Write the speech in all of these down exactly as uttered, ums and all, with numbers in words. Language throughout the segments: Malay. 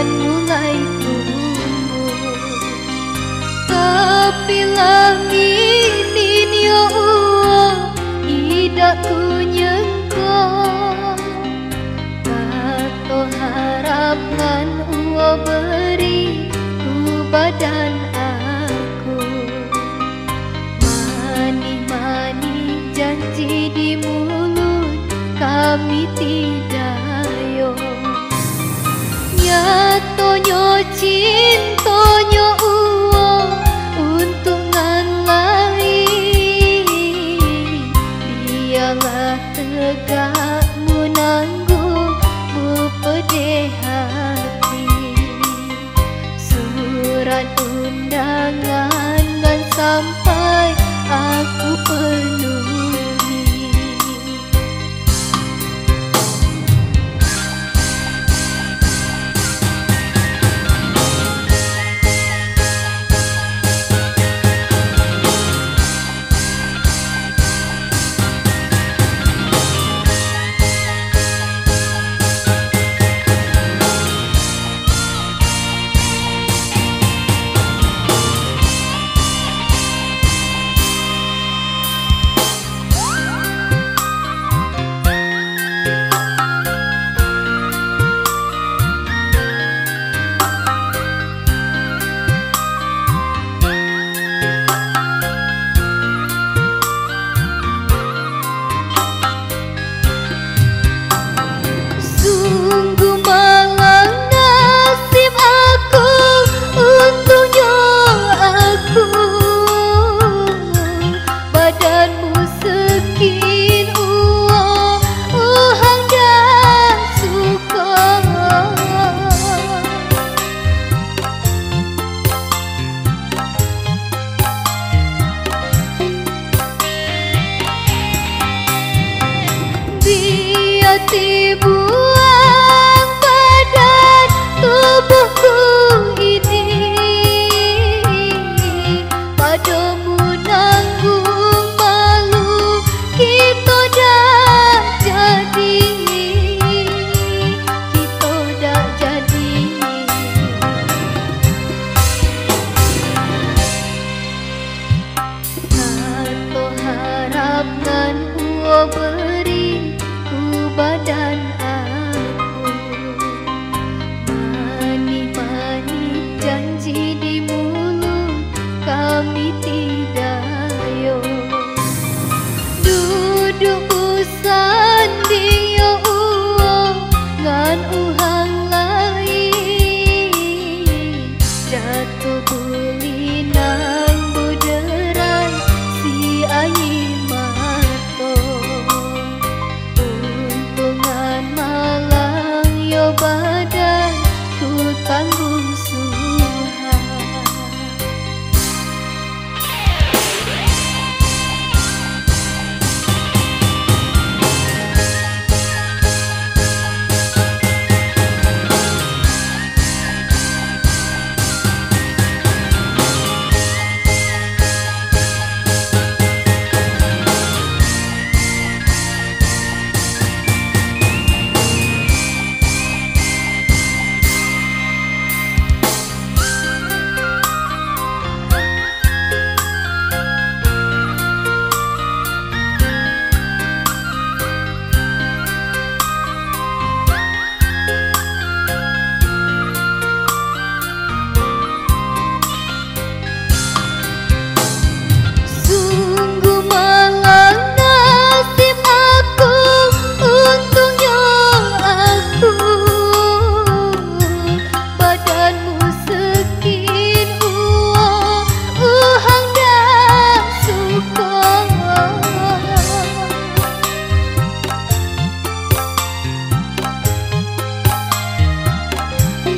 dan mulai tumbuh. Tapi langit ini yo tidak ku nyengko, tato harap ngan uo beri ku badan aku. Mani-mani janji di mulut kami tidak yo, nyatonyo cintonyo uo untuk ngan lain. Dialah tegakmu nanggung bepede hati. Surat undangan kan sampai aku penuhi. Buang badan tubuhku ini, padamu nanggung malu kita dah jadi, kita dah jadi. Tato harap ngan uo beri ku badan aku. Mani-mani janji di mulut kami tidak yo, duduk usanding yo uo ngan uhang lain. Jatuh bulinan buderai si ayi mato. Untungan malang yo badan ku tanggung suha.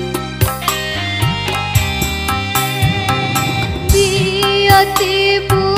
Hati